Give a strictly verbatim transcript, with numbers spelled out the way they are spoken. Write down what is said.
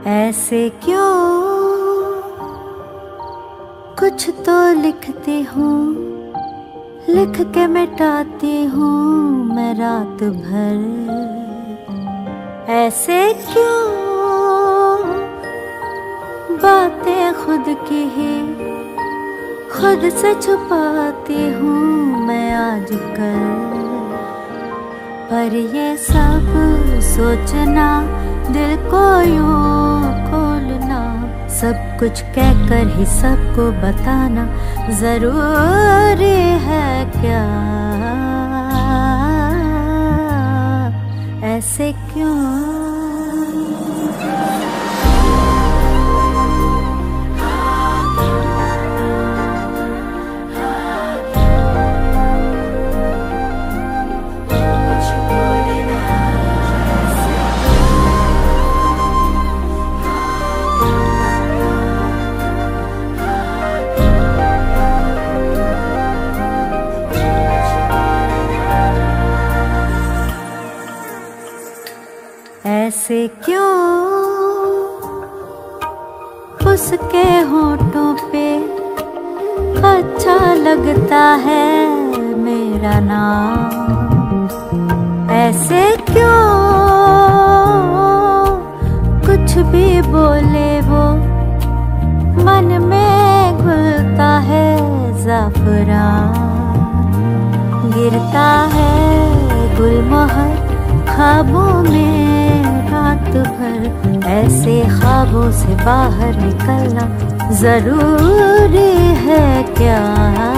ऐसे क्यों कुछ तो लिखती हूँ, लिख के मिटाती हूँ मैं रात भर। ऐसे क्यों बातें खुद की ही खुद से छुपाती हूँ मैं आजकल। पर ये सब सोचना, दिल को यूं खोलना, सब कुछ कहकर ही सबको बताना जरूरी है क्या? ऐसे क्यों? ऐसे क्यों उसके होठों पे अच्छा लगता है मेरा नाम? ऐसे क्यों कुछ भी बोले वो मन में घुलता है ज़ाफ़रान। गिरता है गुलमोहर ख्वाबों में रात भर, ऐसे ख्वाबों से बाहर निकलना जरूरी है क्या?